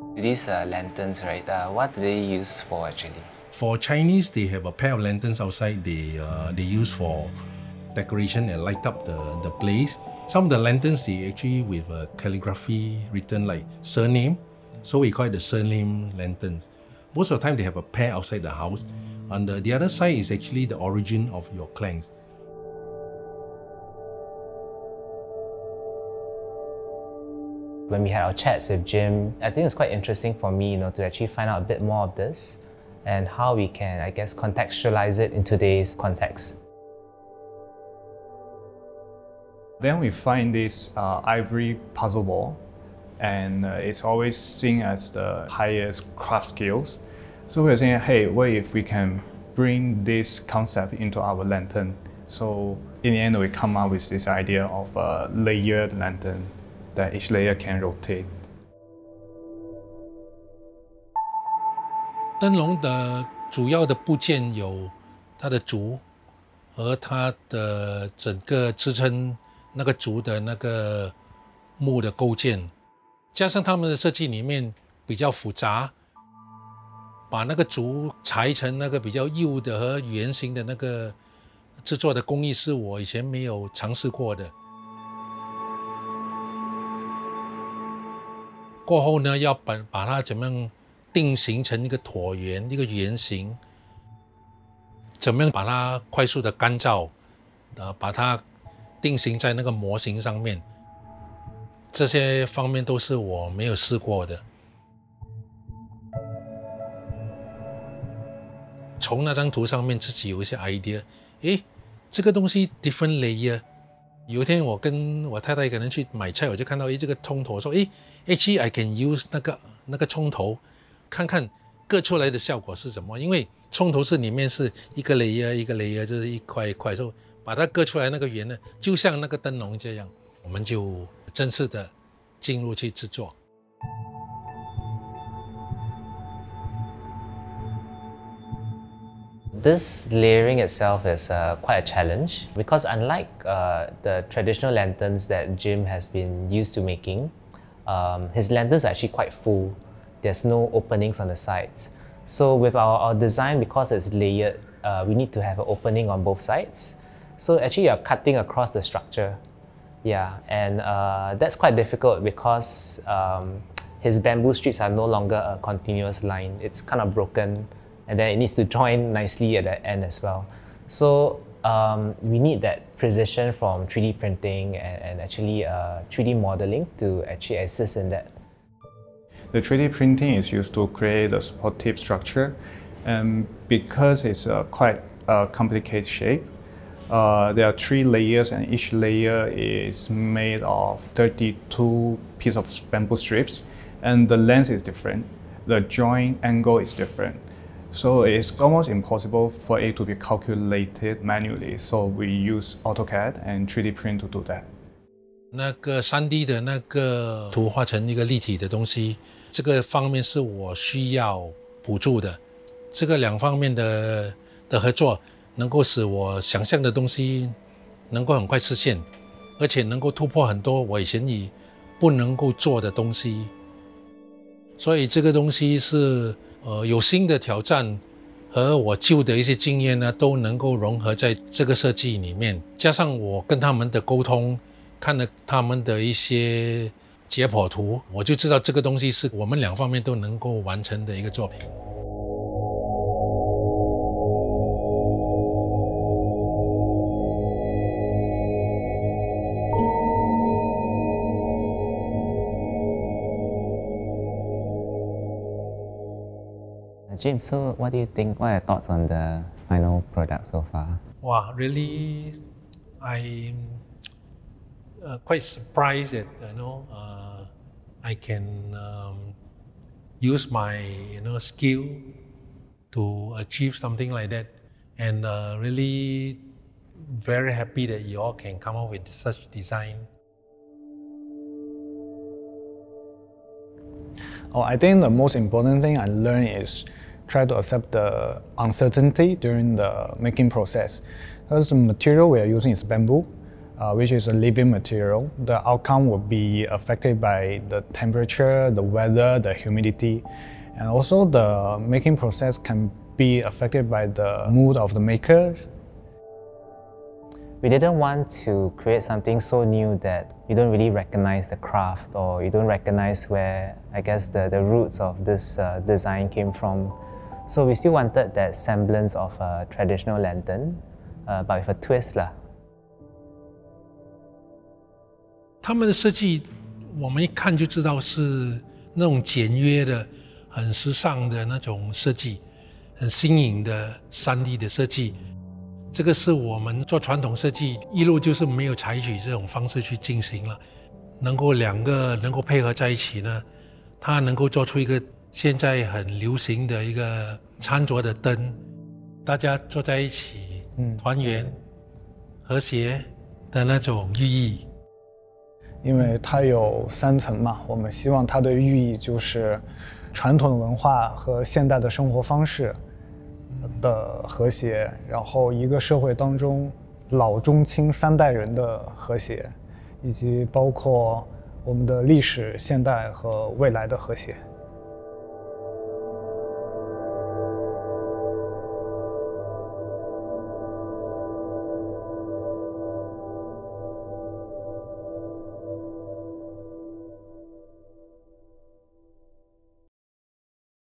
These lanterns, right? What do they use for actually? For Chinese, they have a pair of lanterns outside they use for decoration and light up the place. Some of the lanterns, they actually with calligraphy written like surname. So we call it the surname lanterns. Most of the time, they have a pair outside the house. On the other side is actually the origin of your clans. When we had our chats with Jimm, I think it's quite interesting for me, to actually find out a bit more of this and how we can, I guess, contextualize it in today's context. Then we find this ivory puzzle ball, and it's always seen as the highest craft skills. So we're saying, hey, what if we can bring this concept into our lantern? So in the end, we come up with this idea of a layered lantern that each layer can rotate. 灯笼的主要的部件有它的竹和它的整个支撑那个竹的那个木的构件，加上他们的设计里面比较复杂，把那个竹裁成那个比较幼的和圆形的那个制作的工艺是我以前没有尝试过的。过后呢，要把它怎么样定型成一个椭圆、一个圆形，怎么样把它快速的干燥，把它定型在那个模型上面，这些方面都是我没有试过的。从那张图上面自己有一些 idea， 诶，这个东西 different layer。有一天我跟我太太可能去买菜，我就看到这个葱头，说actually I can use 那个葱头，看看割出来的效果是什么。因为葱头是里面是一个 layer 一个 layer， 就是一块一块，所以把它割出来那个圆呢，就像那个灯笼这样，我们就正式的进入去制作。 This layering itself is quite a challenge because unlike the traditional lanterns that Jimm has been used to making, his lanterns are actually quite full. There's no openings on the sides. So with our design, because it's layered, we need to have an opening on both sides. So actually you're cutting across the structure. Yeah, and that's quite difficult because his bamboo strips are no longer a continuous line. It's kind of broken, and then it needs to join nicely at the end as well. So we need that precision from 3D printing and actually 3D modeling to actually assist in that. The 3D printing is used to create a supportive structure, and because it's quite a complicated shape, there are 3 layers, and each layer is made of 32 pieces of bamboo strips, and the length is different. The joint angle is different. So it's almost impossible for it to be calculated manually. So we use AutoCAD and 3D print to do that. 那个 3D 的那个图画成一个立体的东西，这个方面是我需要补助的。这个2方面的合作，能够使我想象的东西能够很快实现，而且能够突破很多我以前不能够做的东西。所以这个东西是有新的挑战，和我旧的一些经验呢，都能够融合在这个设计里面。加上我跟他们的沟通，看了他们的一些解剖图，我就知道这个东西是我们2方面都能够完成的一个作品。 Jimm, so what do you think? What are your thoughts on the final product so far? Wow, really, I'm quite surprised that I can use my skill to achieve something like that, and really very happy that you all can come up with such design. Oh, I think the most important thing I learned is try to accept the uncertainty during the making process. Because the material we are using is bamboo. which is a living material. The outcome will be affected by the temperature, the weather, the humidity, and also the making process can be affected by the mood of the maker. We didn't want to create something so new that you don't really recognize the craft, or you don't recognize where, I guess, the roots of this design came from. So we still wanted that semblance of a traditional lantern, but with a twist lah. 他们的设计，我们一看就知道是那种简约的、很时尚的那种设计，很新颖的3D 的设计。这个是我们做传统设计一路就是没有采取这种方式去进行了。能够2个能够配合在一起呢，它能够做出一个现在很流行的一个餐桌的灯，大家坐在一起，团圆、和谐的那种寓意。 因为它有3层嘛，我们希望它的寓意就是传统的文化和现代的生活方式的和谐，然后一个社会当中老中青3代人的和谐，以及包括我们的历史、现代和未来的和谐。